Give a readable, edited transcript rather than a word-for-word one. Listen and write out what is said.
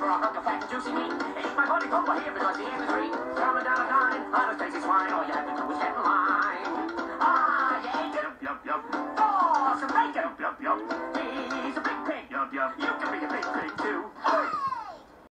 for a hunk of fat and juicy meat. Eat my body over here because the end is free. Coming down a dime, I'm a Stacy Swine, or you